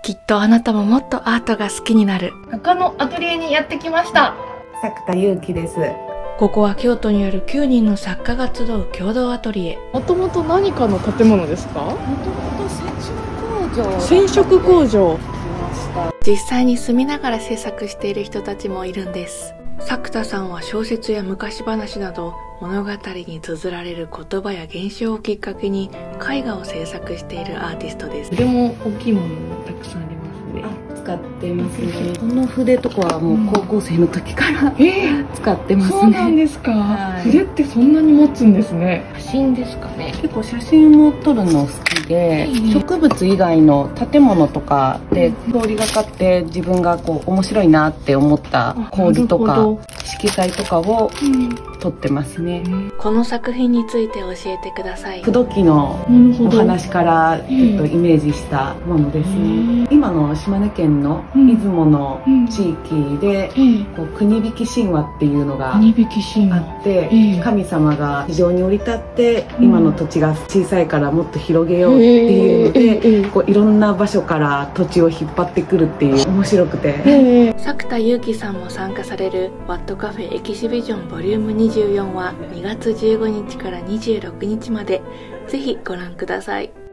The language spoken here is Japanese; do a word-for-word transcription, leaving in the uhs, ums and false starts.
きっとあなたももっとアートが好きになる中野アトリエにやってきました。 作田祐樹です。 ここは京都にあるきゅうにんの作家が集う共同アトリエ。 もともと何かの建物ですか？ もともと染色工場。 染色工場。 実際に住みながら制作している人たちもいるんです。作田さんは小説や昔話など物語に綴られる言葉や現象をきっかけに絵画を制作しているアーティストです。 筆も大きいものもたくさんありますね。 使ってますね。この筆とかはもう高校生の時から、うん、 えー、 使ってますね。 そうなんですか、はい、筆ってそんなに持つんですね。写真ですかね。 結構写真を撮るの好きで、うん、植物以外の建物とかで通りがかって自分がこう面白いなって思った構図とか色彩とかを撮ってますね。うん、 この作品について教えてください。 口説きのお話からちょっとイメージしたものですね。うん、今の島根県の出雲の地域で、こう国引き神話っていうのがあって、神様が地上に降り立って今の土地が小さいからもっと広げようっていうので、こういろんな場所から土地を引っ張ってくるっていう面白くて。 作田祐樹さんも参加されるワットカフェエキシビジョンボリュームにじゅうよんはにがつじゅうごにちからにじゅうろくにちまで、ぜひご覧ください。